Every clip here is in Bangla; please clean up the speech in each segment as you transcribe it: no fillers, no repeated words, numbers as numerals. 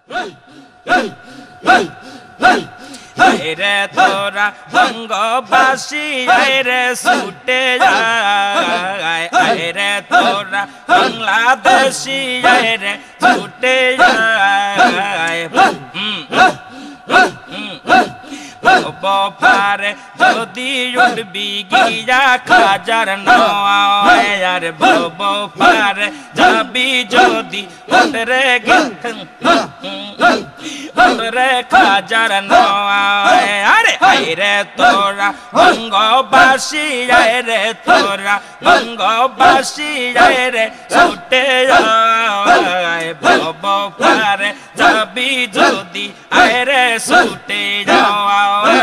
রে তোরা বঙ্গবাসী রে ছুটে যায় রে তোরা বাংলাদেশি রে ছুটে যায় বারে যদি উঠবি গিয়া খাজার নয়ার বারে যাবি যদি উঠরে রে খাজার নয়ারে রে তোরা বঙ্গবাসী রে তোরা বঙ্গবাসী রে ছুটে যায় বারে যাবি যদি রে ছুটে যাওয়া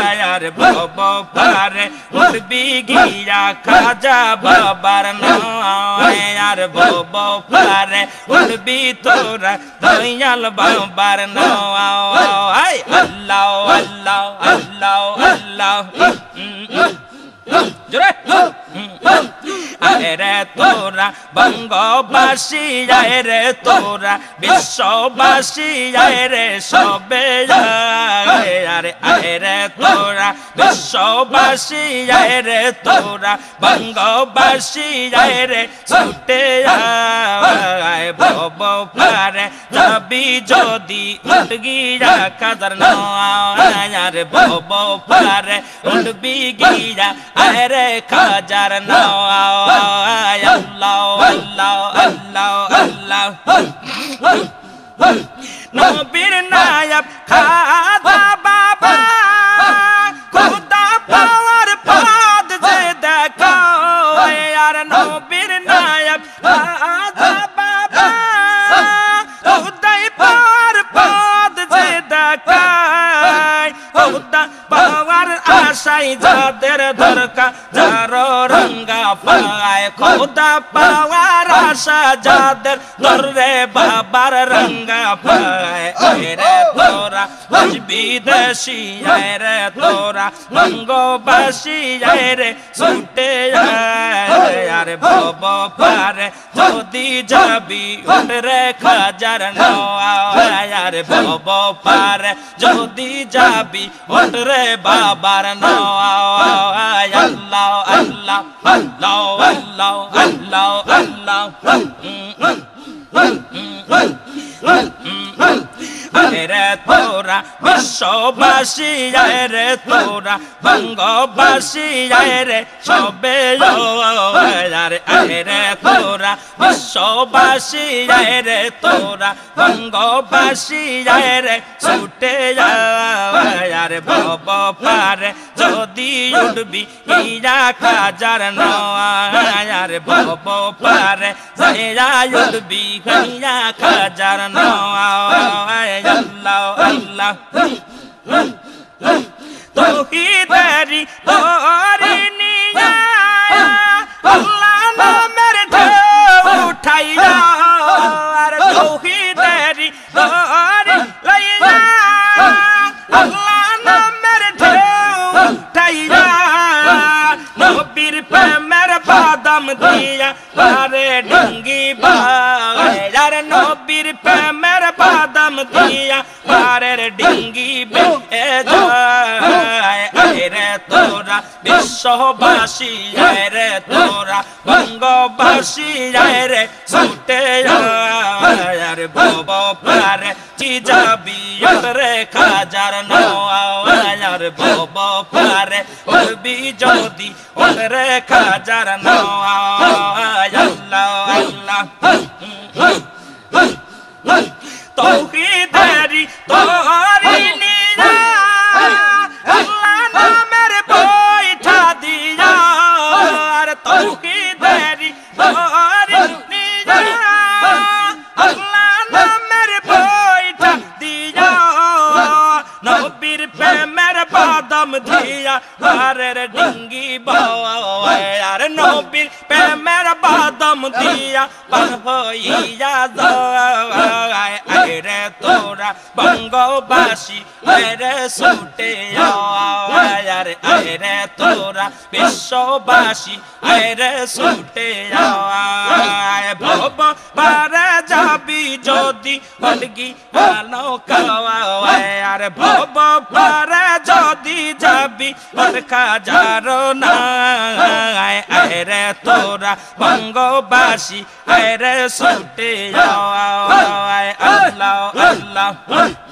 পারে উঠবি গিয়া খাজা বাবার নয়ার পারে উঠবি তোরা দয়াল বাবার নয় আল্লাহ আল্লাহ আল্লাহ আল্লাহ জোরে রে তোরা বঙ্গবাসী রে তোরা বিশ্ববাসী রে সবে রে তোরা বিশ্ববাসী রে তোরা বঙ্গবাসী রে ছুটে পারে যাবি যদি উঠগিয়া কাদার নয়ার পারে উঠবি গিয়া রে খাজার নয় আল্লাহ আল্লাহ আল্লাহ আল্লাহ নবীর নায়াব খাজা বাবা খুদা পাওয়ার পথ যে দেখো আর নবীর নায়াব খাজা বাবা খুদাই পাওয়ার পথ যে দেখায় খুদা পাওয়ার আশাই যাদের দরকার যারো রঙ্গা পায় খুদা পাওয়ার আশা যাদের দরে বাবার রঙ্গা পায় রে তোরা বিদেশি রে তোরা বঙ্গবাসী রে ছুটে আর ভব পারে যদি যাবি রে খাজার নয়ার ভব পারে যদি যাবি রে বাবার নয় আল্লাহ আল্লাহ আল্লাহ আল্লাহ আল্লাহ আল্লাহ রে তোরা বিশ্ববাসী রে তোরা বঙ্গবাসী রে সবে রে তোরা বিশ্ববাসী রে তোরা বঙ্গবাসী রে ছুটে রে ভব পারে যদি উঠবি গিয়া খাজার নয়ার ভব পারে উঠবি গিয়া খাজার নয় আল্লাহ আল্লাহ তৌহিদেরি তোরি নিয়া আল্লাহ নামের ঢেউ উঠাইয়া আর তৌহিদেরি তোরি লইয়া আল্লাহ নামের ঢেউ উঠাইয়া নবীর প্রেমের বাদাম দিয়া আরে ডঙ্গি আর নবীর প্রেমের বাদাম দিয়া পারের ডিঙ্গি রে তোরা বিশ্ববাসী রে তোরা বঙ্গবাসী রে ছুটে আর ভব পারে যাবি রে খাজার নয়ার ভব পারে উঠবি যদি রে খাজার নয় আল্লাহ আল্লাহ তৌহিদেরি তোরি নিয়া আল্লাহ নামের বৈঠা দিয়া আর তৌহিদেরি তোরি নিয়া আল্লাহ নামের বৈঠা দিয়া নবীর প্রেমের বাদাম দিয়া আরের ডিঙ্গি আর নবীর প্রেমের বাদাম দিয়া পার হইয়া যায় রে তোরা বঙ্গবাসী আরে ছুটে আরে আরে তোরা বিশ্ববাসী আরে ছুটে ভব পারে যাবি যদি হলগি আলো খাওয়ায় আরে ভব পারে যদি যাবি হাজার নাই আরে তোরা বঙ্গবাসী আরে ছুটে আল্লাহ আল্লাহ